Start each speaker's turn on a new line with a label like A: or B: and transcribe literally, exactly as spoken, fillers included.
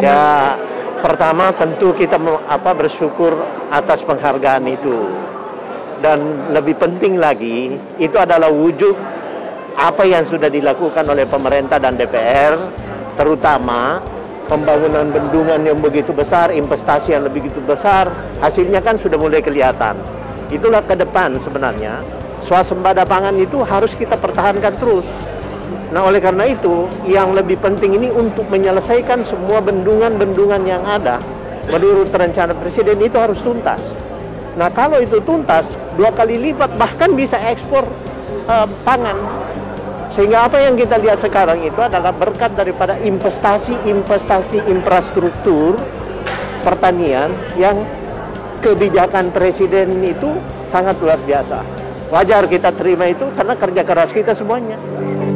A: Ya, pertama tentu kita mau, apa, bersyukur atas penghargaan itu. Dan lebih penting lagi, itu adalah wujud apa yang sudah dilakukan oleh pemerintah dan D P R, terutama pembangunan bendungan yang begitu besar, investasi yang begitu besar, hasilnya kan sudah mulai kelihatan. Itulah ke depan sebenarnya, swasembada pangan itu harus kita pertahankan terus. Nah, oleh karena itu, yang lebih penting ini untuk menyelesaikan semua bendungan-bendungan yang ada, menurut rencana Presiden itu harus tuntas. Nah, kalau itu tuntas, dua kali lipat, bahkan bisa ekspor uh, pangan. Sehingga apa yang kita lihat sekarang itu adalah berkat daripada investasi-investasi infrastruktur pertanian yang kebijakan Presiden itu sangat luar biasa. Wajar kita terima itu karena kerja keras kita semuanya.